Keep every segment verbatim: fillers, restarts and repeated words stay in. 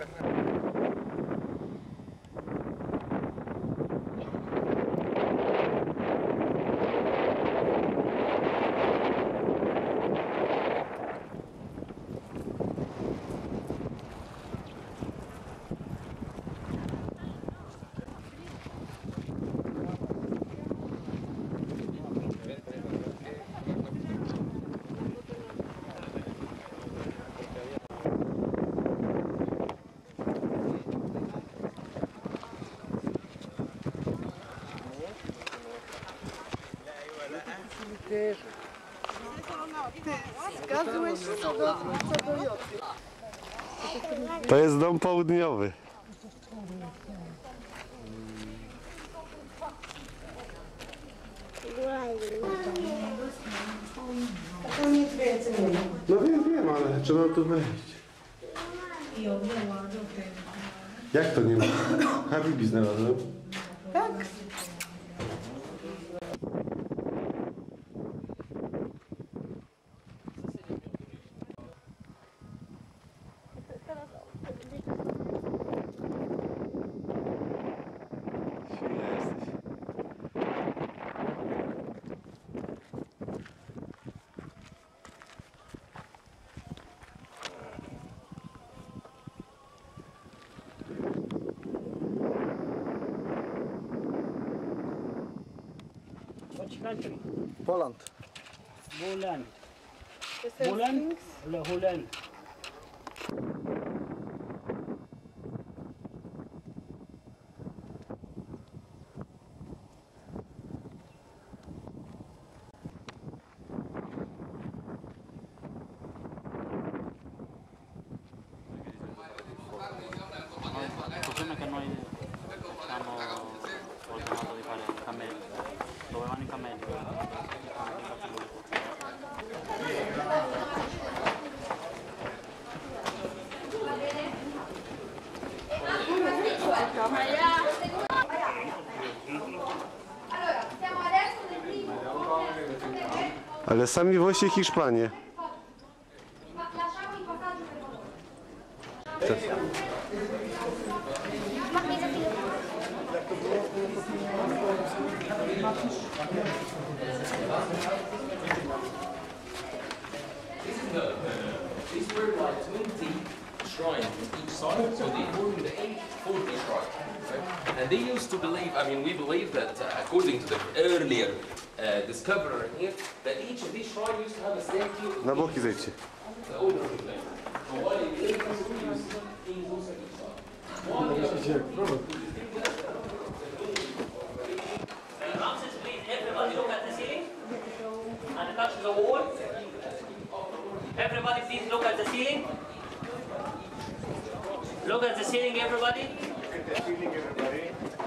Zgadłeś co do, co do joty. To jest dom południowy. No wiem, wiem, ale trzeba tu wejść. Jak to nie ma? Habibi znalazłem. Tak? Which country? Poland. Poland. Poland? Holland. Persone che noi stiamo ordinando di fare il cammello, dove vanno i cammelli? Allora, siamo adesso nel primo. Ale sami Włosi i Hiszpanie. Ma lasciamo il passaggio per favore. These were like twenty shrines on each side, so they formed the eight forty shrines. Right? And they used to believe, I mean, we believe that uh, according to the earlier uh, discoverer here, that each of these shrines used to have a statue. Na boki zejdźcie. The owner of the place. So while they live, they used kings also each side. While they Ramses, please, everybody look at the ceiling and touch the wall. Everybody, please look at the ceiling. Look at the ceiling, everybody. Look at the ceiling, everybody.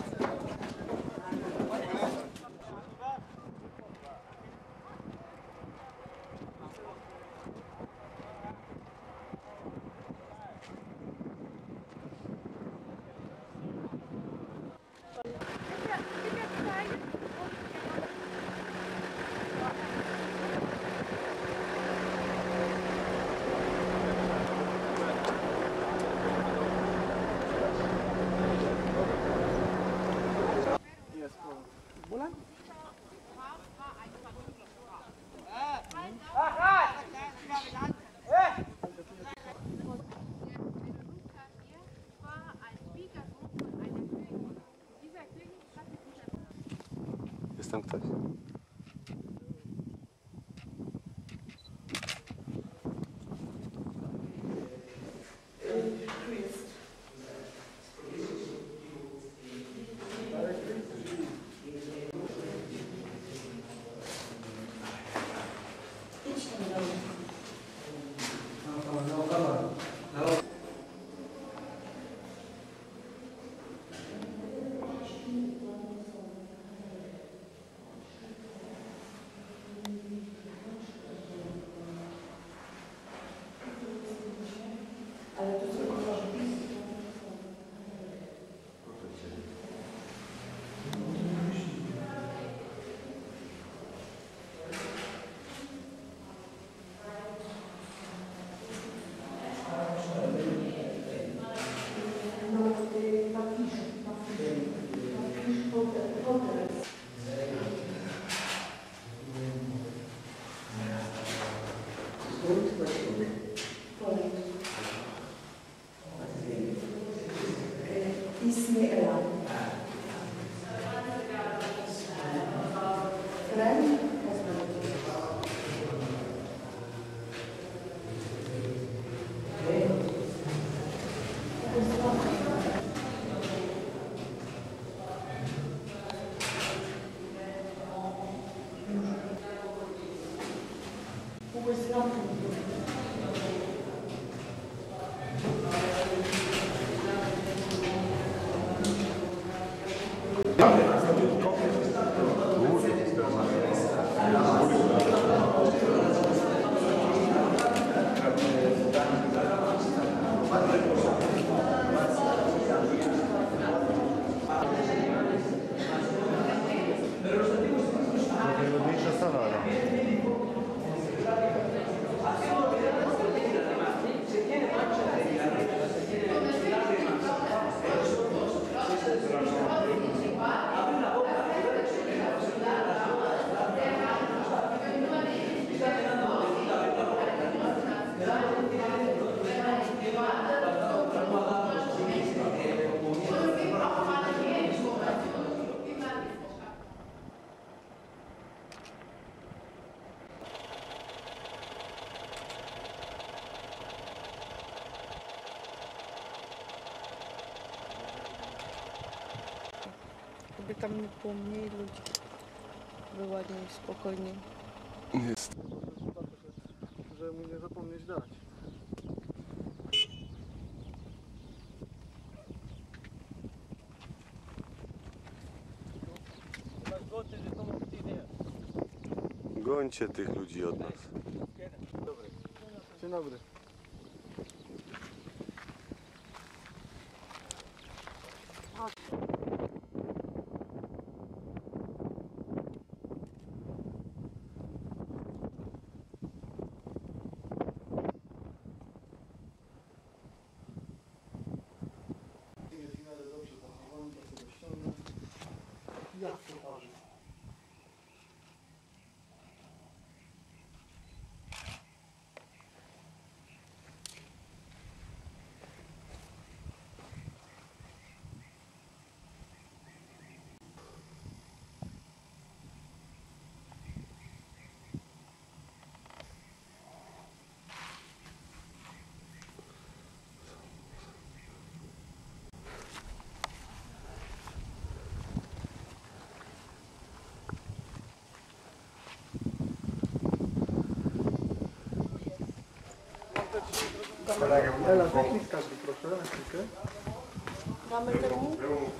Jest tam ktoś? Istniela. Krem. Najładniejsza sala, ale... Jakby tam nie było mniej ludzi, by ładniej, spokojniej. Jest. Żeby mu nie zapomnieć dać. Gońcie tych ludzi od nas. Dzień dobry. Jak to waży? Ela, technik każdy, proszę, na chwilkę. Mamy temu?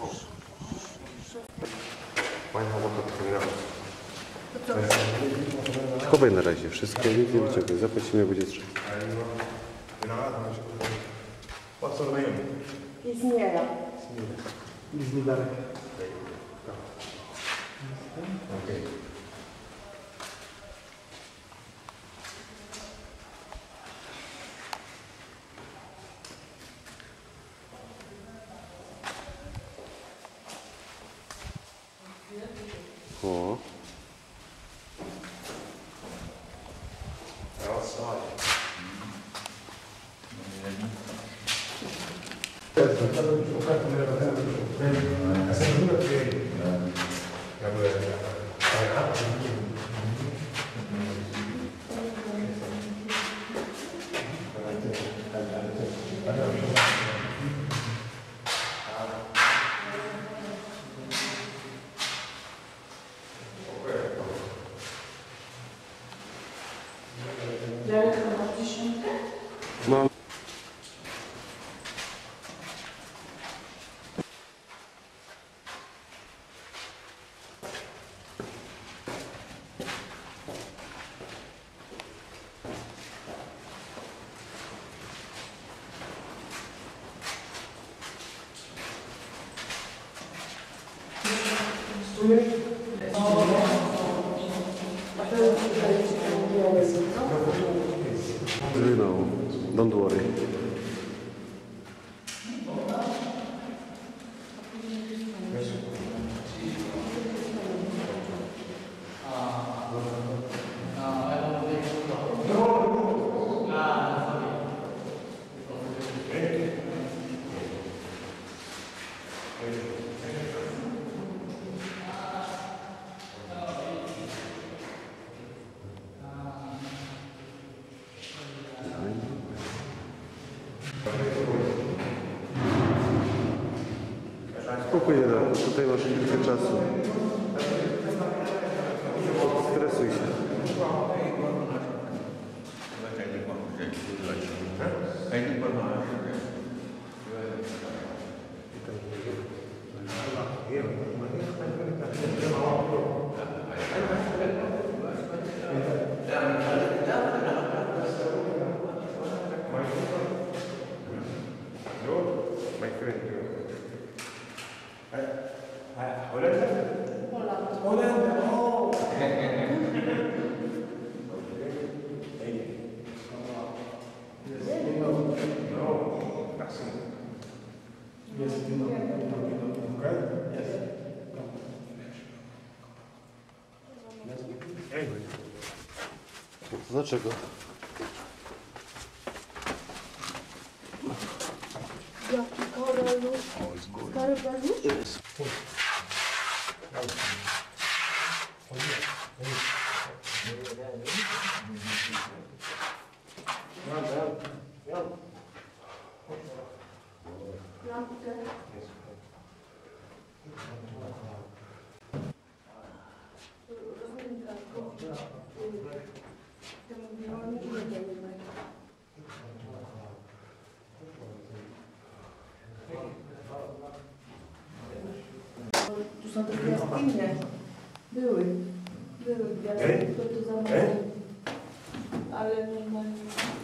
Chowaj na razie wszystko, nic nie wyciągaj. Zapłacimy, jak będzie trzeba. Istniela. O. Mam. You know, don't worry. Spokojnie, Darku, tutaj masz chwilkę czasu. Stresuj się. Dlaczego? Jaki karelusz? Stary belusz? Lampkę. Tu są te gwiazdki? Były. Były gwiazdki, tylko to za mało. Ale normalnie.